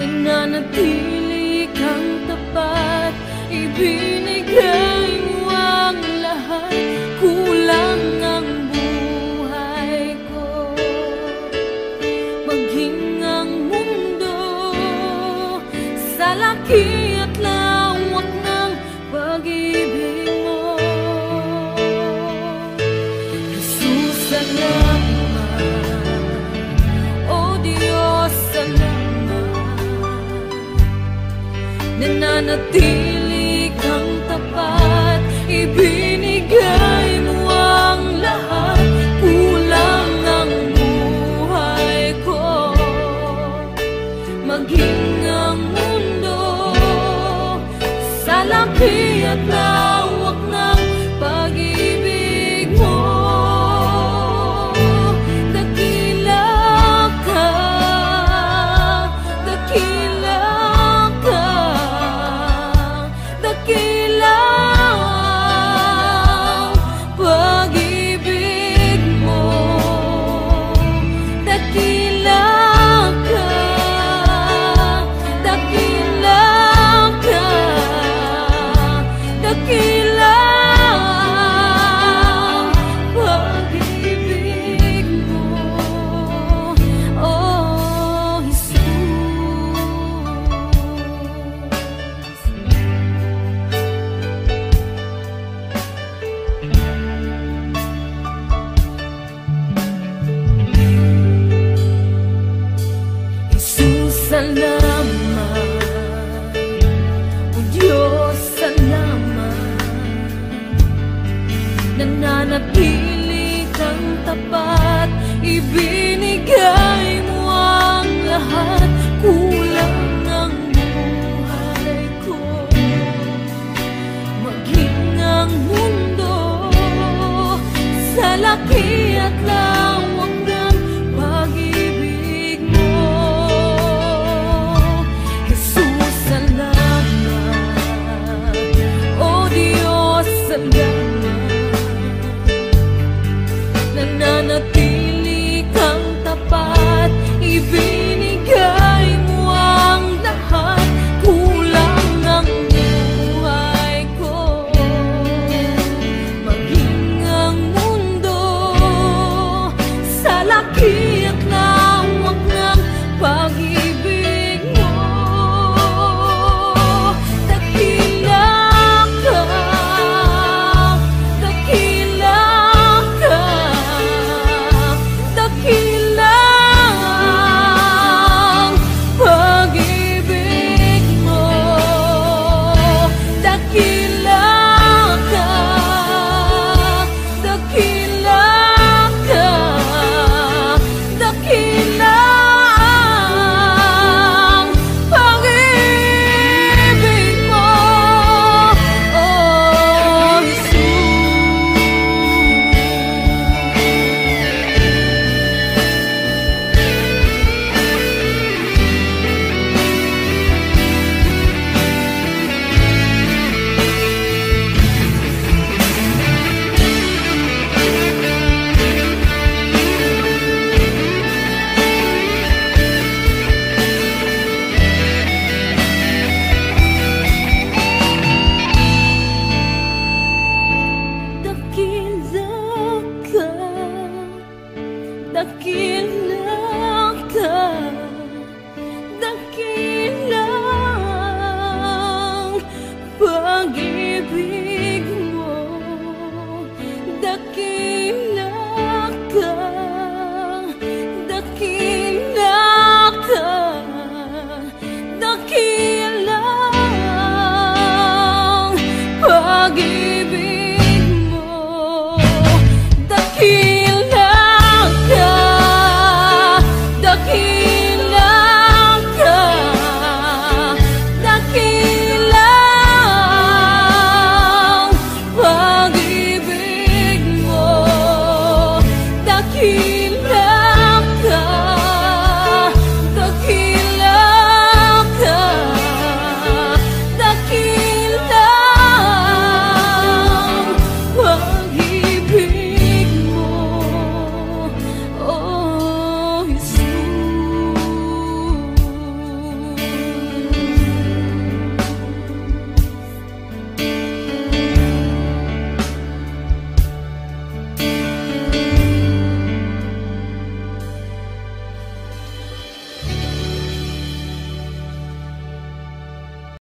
nananatili kang tapat, ibinigay mo ang lahat, kulang ang buhay ko. Maging ang mundo sa laki at lawak ng pag-ibig mo. Hesus, salamat. O Diyos, salamat. Nananatili kang tapat, ibinigay mo ang lahat, kulang ang buhay ko. Maging ang mundo sa laki at lawak ng pag-ibig mo. Dakila ka, dakila ka, dakila ang pag-ibig mo. Dakila ka, dakila ka, dakila ang pag-ibig mo. Oh, Hesus. Hesus, salamat. O Diyos, salamat. Nananatili kang tapat, ibinigay mo ang lahat,